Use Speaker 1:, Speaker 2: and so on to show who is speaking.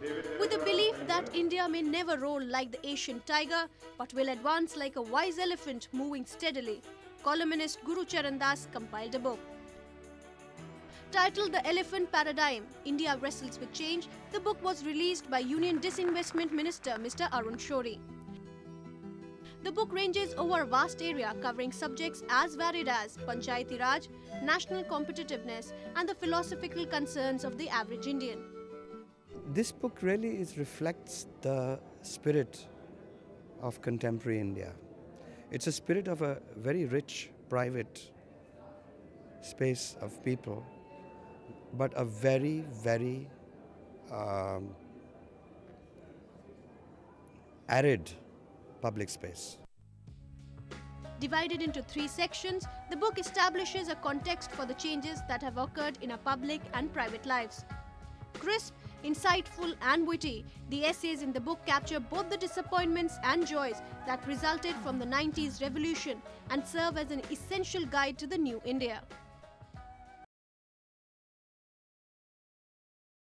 Speaker 1: With the belief that India may never roar like the Asian tiger, but will advance like a wise elephant moving steadily, columnist Gurcharan compiled a book. Titled The Elephant Paradigm, India Wrestles with Change, the book was released by Union Disinvestment Minister Mr Arun Shourie. The book ranges over a vast area covering subjects as varied as Panchayati Raj, national competitiveness and the philosophical concerns of the average Indian.
Speaker 2: This book really reflects the spirit of contemporary India. It's a spirit of a very rich, private space of people, but a very, very arid public space.
Speaker 1: Divided into 3 sections, the book establishes a context for the changes that have occurred in our public and private lives. Crisp, insightful and witty, the essays in the book capture both the disappointments and joys that resulted from the 90s revolution and serve as an essential guide to the new India.